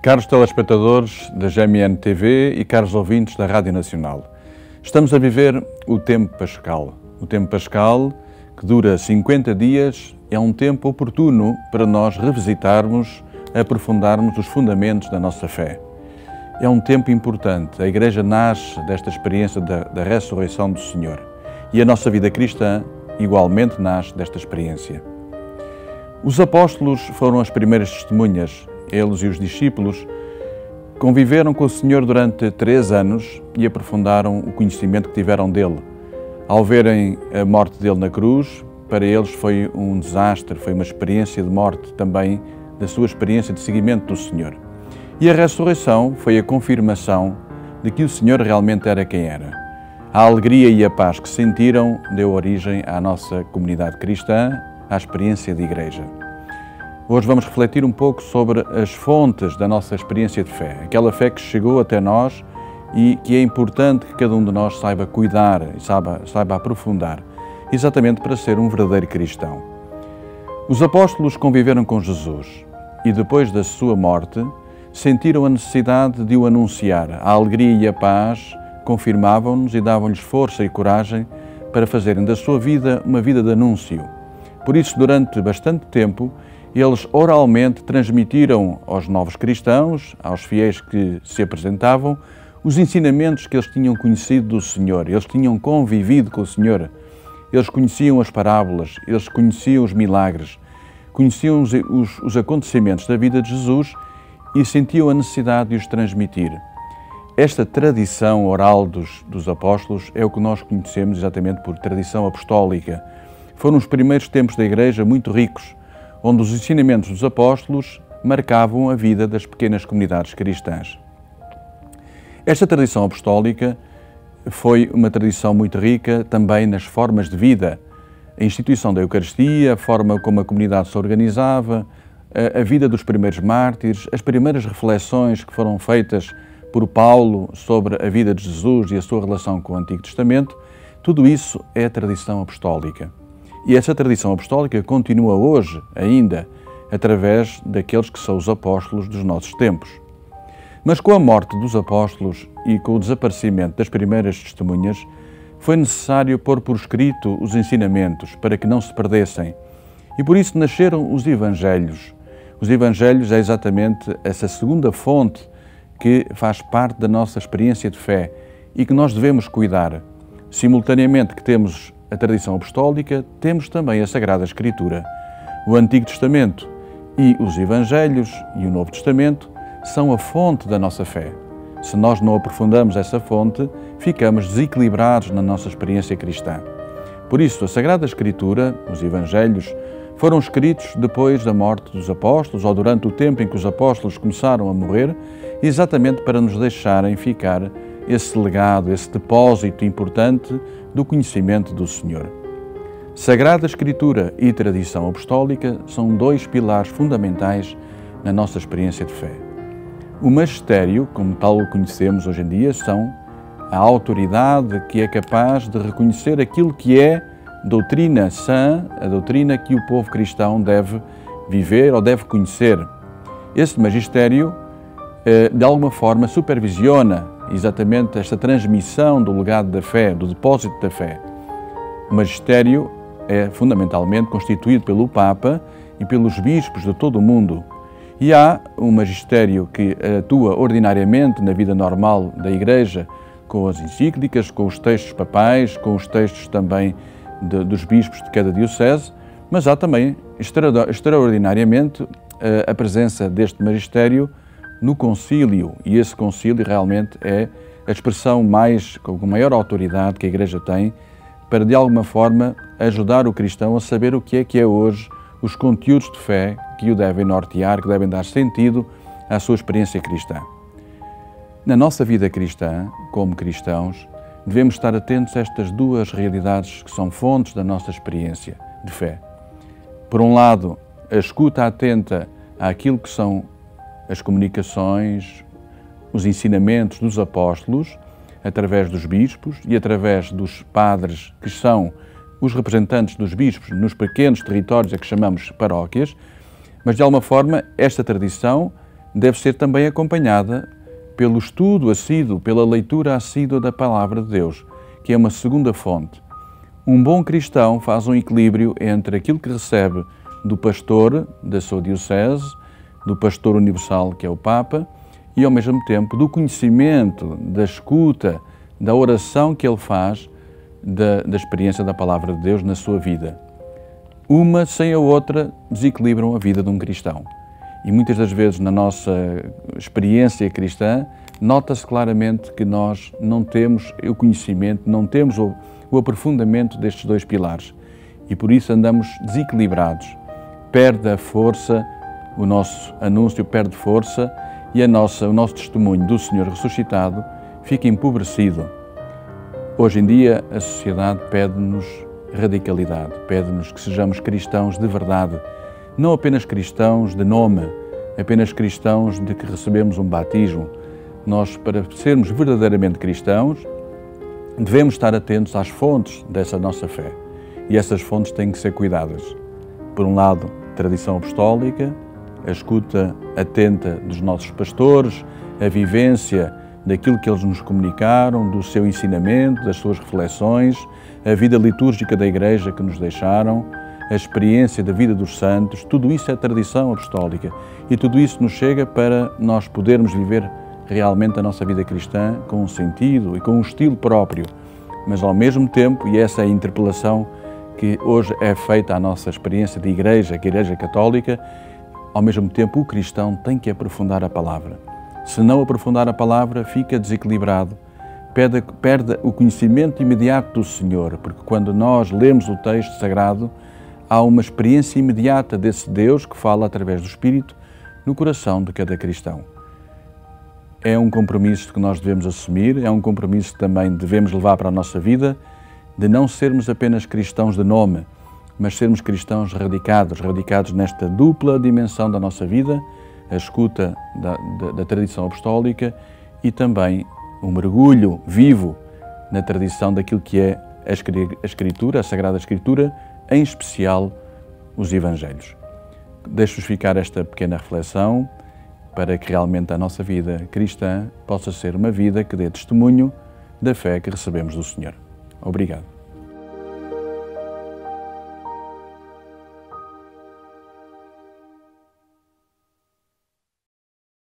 Caros telespectadores da GMN TV e caros ouvintes da Rádio Nacional, estamos a viver o tempo pascal. O tempo pascal, que dura 50 dias, é um tempo oportuno para nós revisitarmos, aprofundarmos os fundamentos da nossa fé. É um tempo importante. A Igreja nasce desta experiência da ressurreição do Senhor e a nossa vida cristã igualmente nasce desta experiência. Os apóstolos foram as primeiras testemunhas. Eles e os discípulos conviveram com o Senhor durante 3 anos e aprofundaram o conhecimento que tiveram dele. Ao verem a morte dele na cruz, para eles foi um desastre, foi uma experiência de morte também da sua experiência de seguimento do Senhor. E a ressurreição foi a confirmação de que o Senhor realmente era quem era. A alegria e a paz que sentiram deu origem à nossa comunidade cristã, à experiência de igreja. Hoje vamos refletir um pouco sobre as fontes da nossa experiência de fé, aquela fé que chegou até nós e que é importante que cada um de nós saiba cuidar e saiba aprofundar, exatamente para ser um verdadeiro cristão. Os apóstolos conviveram com Jesus e depois da sua morte sentiram a necessidade de o anunciar. A alegria e a paz confirmavam-nos e davam-lhes força e coragem para fazerem da sua vida uma vida de anúncio. Por isso, durante bastante tempo, eles oralmente transmitiram aos novos cristãos, aos fiéis que se apresentavam, os ensinamentos que eles tinham conhecido do Senhor. Eles tinham convivido com o Senhor. Eles conheciam as parábolas, eles conheciam os milagres, conheciam os acontecimentos da vida de Jesus e sentiam a necessidade de os transmitir. Esta tradição oral dos apóstolos é o que nós conhecemos exatamente por tradição apostólica. Foram os primeiros tempos da Igreja muito ricos, onde os ensinamentos dos apóstolos marcavam a vida das pequenas comunidades cristãs. Esta tradição apostólica foi uma tradição muito rica também nas formas de vida, a instituição da Eucaristia, a forma como a comunidade se organizava, a vida dos primeiros mártires, as primeiras reflexões que foram feitas por Paulo sobre a vida de Jesus e a sua relação com o Antigo Testamento, tudo isso é a tradição apostólica. E essa tradição apostólica continua hoje ainda, através daqueles que são os apóstolos dos nossos tempos. Mas com a morte dos apóstolos e com o desaparecimento das primeiras testemunhas, foi necessário pôr por escrito os ensinamentos para que não se perdessem. E por isso nasceram os Evangelhos. Os Evangelhos é exatamente essa segunda fonte que faz parte da nossa experiência de fé e que nós devemos cuidar. Simultaneamente que temos a tradição apostólica, temos também a Sagrada Escritura. O Antigo Testamento e os Evangelhos e o Novo Testamento são a fonte da nossa fé. Se nós não aprofundamos essa fonte, ficamos desequilibrados na nossa experiência cristã. Por isso, a Sagrada Escritura, os Evangelhos, foram escritos depois da morte dos apóstolos ou durante o tempo em que os apóstolos começaram a morrer, exatamente para nos deixarem ficar esse legado, esse depósito importante do conhecimento do Senhor. Sagrada Escritura e tradição apostólica são 2 pilares fundamentais na nossa experiência de fé. O magistério, como tal o conhecemos hoje em dia, são a autoridade que é capaz de reconhecer aquilo que é doutrina sã, a doutrina que o povo cristão deve viver ou deve conhecer. Esse magistério, de alguma forma, supervisiona exatamente esta transmissão do legado da fé, do depósito da fé. O magistério é fundamentalmente constituído pelo Papa e pelos bispos de todo o mundo. E há um magistério que atua ordinariamente na vida normal da Igreja, com as encíclicas, com os textos papais, com os textos também dos bispos de cada diocese, mas há também, extraordinariamente, a presença deste magistério no concílio, e esse concílio realmente é a expressão com maior autoridade que a Igreja tem para, de alguma forma, ajudar o cristão a saber o que é hoje os conteúdos de fé que o devem nortear, que devem dar sentido à sua experiência cristã. Na nossa vida cristã, como cristãos, devemos estar atentos a estas 2 realidades que são fontes da nossa experiência de fé. Por um lado, a escuta atenta àquilo que são as comunicações, os ensinamentos dos apóstolos, através dos bispos e através dos padres, que são os representantes dos bispos nos pequenos territórios a que chamamos paróquias, mas de alguma forma esta tradição deve ser também acompanhada pelo estudo assíduo, pela leitura assídua da Palavra de Deus, que é uma segunda fonte. Um bom cristão faz um equilíbrio entre aquilo que recebe do pastor da sua diocese, do pastor universal, que é o Papa, e ao mesmo tempo do conhecimento, da escuta, da oração que ele faz, da experiência da Palavra de Deus na sua vida. Uma sem a outra desequilibram a vida de um cristão. E muitas das vezes na nossa experiência cristã, nota-se claramente que nós não temos o conhecimento, não temos o aprofundamento destes dois pilares. E por isso andamos desequilibrados. Perde a força, o nosso anúncio perde força e o nosso testemunho do Senhor ressuscitado fica empobrecido. Hoje em dia a sociedade pede-nos radicalidade, pede-nos que sejamos cristãos de verdade, não apenas cristãos de nome, apenas cristãos de que recebemos um batismo. Nós, para sermos verdadeiramente cristãos, devemos estar atentos às fontes dessa nossa fé. E essas fontes têm que ser cuidadas. Por um lado, tradição apostólica, a escuta atenta dos nossos pastores, a vivência daquilo que eles nos comunicaram, do seu ensinamento, das suas reflexões, a vida litúrgica da Igreja que nos deixaram, a experiência da vida dos santos, tudo isso é tradição apostólica e tudo isso nos chega para nós podermos viver realmente a nossa vida cristã com um sentido e com um estilo próprio, mas ao mesmo tempo, e essa é a interpelação que hoje é feita à nossa experiência de Igreja, que é a Igreja Católica, ao mesmo tempo o cristão tem que aprofundar a palavra. Se não aprofundar a palavra, fica desequilibrado, perde o conhecimento imediato do Senhor, porque quando nós lemos o texto sagrado, há uma experiência imediata desse Deus que fala através do Espírito no coração de cada cristão. É um compromisso que nós devemos assumir, é um compromisso que também devemos levar para a nossa vida, de não sermos apenas cristãos de nome, mas sermos cristãos radicados nesta dupla dimensão da nossa vida, a escuta da tradição apostólica e também um mergulho vivo na tradição daquilo que é a Escritura, a Sagrada Escritura, em especial os Evangelhos. Deixo-vos ficar esta pequena reflexão para que realmente a nossa vida cristã possa ser uma vida que dê testemunho da fé que recebemos do Senhor. Obrigado.